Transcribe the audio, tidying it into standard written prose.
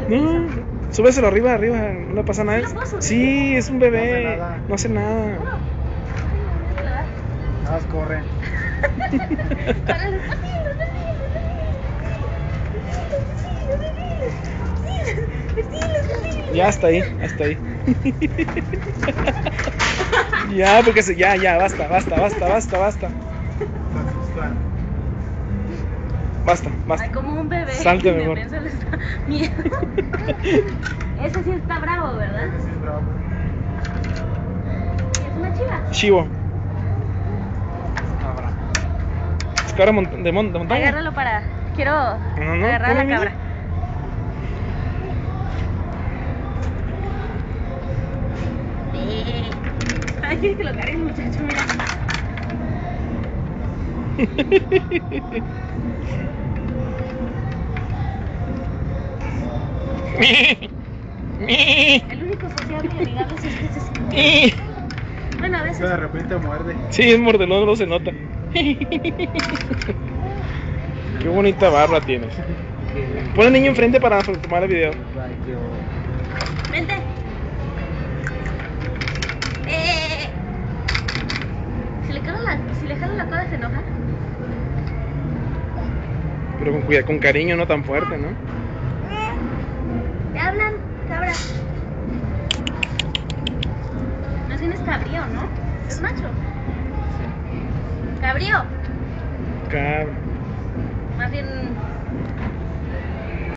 No, súbeselo arriba, no le pasa nada. ¿Sí lo puedo subir? Sí, es un bebé, no hace nada. Nada Nada más corre. Para los pasillos, Ya hasta ahí, hasta ahí. Ya, porque ya, basta. Basta. Ay, como un bebé. Salte, mi amor. Pienso, les da miedo. Ese sí está bravo, ¿verdad? Ese sí es bravo. Es una chiva. Chivo. Es cabra de montaña. Agárralo para. Quiero No, agarrar a la mira. cabra. Ay, quiere que lo cargue el muchacho, mira. El único sociable y amigable es este. Bueno, a De veces. repente muerde. Sí, es mordelón, no se nota. Qué bonita barba tienes. Pon al niño enfrente para tomar el video. Vente. Si le jalo la cola se enoja. Pero con cariño, no tan fuerte, ¿no?